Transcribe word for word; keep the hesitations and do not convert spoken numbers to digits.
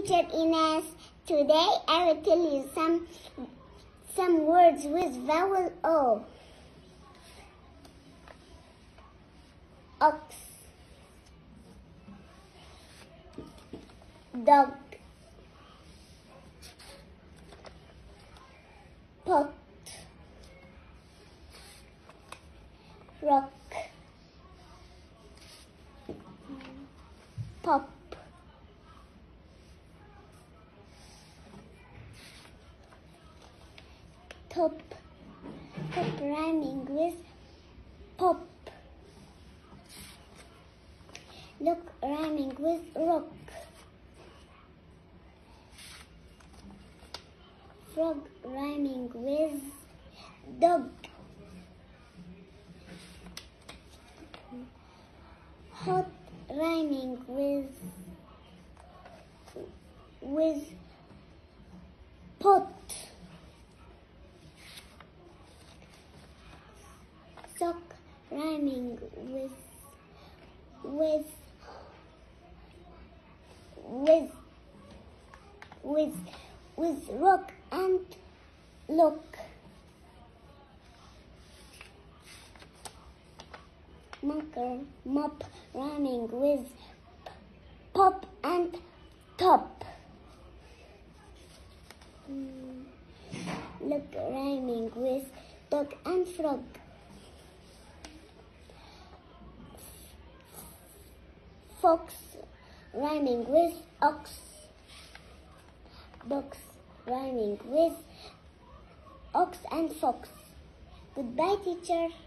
teacher Ines. Today I will tell you some some words with vowel O. Ox, dog, pot, rock, pop, top, top rhyming with pop, look rhyming with rock, frog rhyming with dog, hot rhyming with with pot, sock rhyming with with with with with rock and look. Mocker, mop rhyming with pop and top. Mm. Look rhyming with dog and frog. Fox rhyming with ox. Box rhyming with ox and fox. Goodbye, teacher.